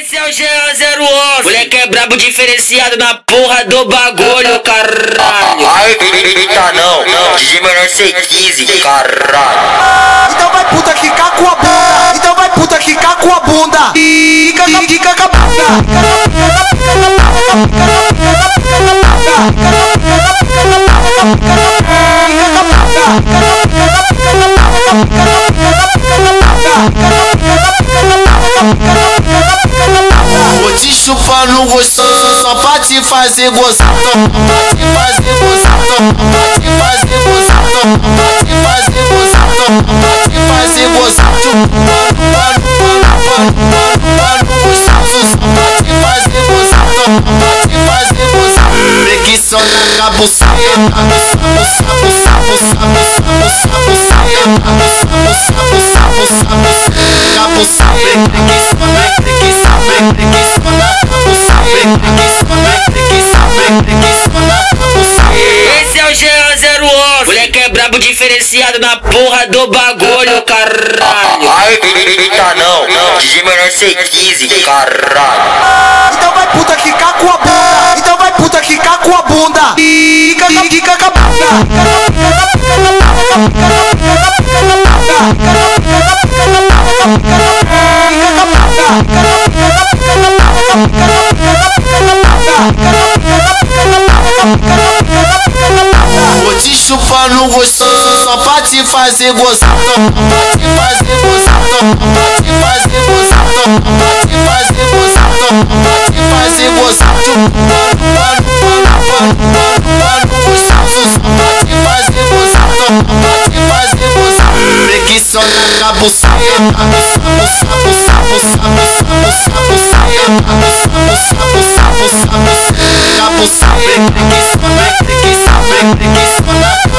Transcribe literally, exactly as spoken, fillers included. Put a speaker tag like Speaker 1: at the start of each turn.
Speaker 1: Esse é o Jean zero onze, moleque é brabo diferenciado na porra do bagulho, caralho.
Speaker 2: Ai, tá não, não, D J menor C quinze, caralho.
Speaker 3: Então vai puta quicar com a bunda, então vai puta quicar com a bunda. Quica, quica com a bunda.
Speaker 4: Vou te chupar no gostoso só pra te fazer gozar, pra te fazer gozar, pra te fazer gozar, pra te fazer gozar, pra te fazer gozar. Chupando, pano, pano, pano, pano, gostoso só pra te fazer gozar, pra te fazer gozar. Preguiça na cabuceira, sabu, sabu, sabu, sabu, sabu, sabu, sabu, sabu, sabu, sabu, cabuceira, preguiça, preguiça, preguiça na cabuceira, preguiça, preguiça, preguiça na cabuceira.
Speaker 1: Esse é o Jean zero onze, moleque é brabo diferenciado na porra do bagulho, caralho.
Speaker 2: Ai, tá não, não, D J menor C quinze, caralho.
Speaker 3: Então vai puta quicar com a bunda, então vai puta quicar com a bunda. Quica, quica com a bunda.
Speaker 4: Vou te chupar no gostoso só pra te fazer gozar, pra te fazer gozar, pra te fazer gozar, pra te fazer gozar, pra te fazer gozar. Chupando, pano, pano, pano, pano, pano, gostoso só pra te fazer gozar, pra te fazer gozar. Preguiça na cabuceira, sabu, sabu, sabu, sabu, sabu, sabu, sabu, sabu, sabu, sabu, sabu, cabuceira, preguiça, preguiça, preguiça na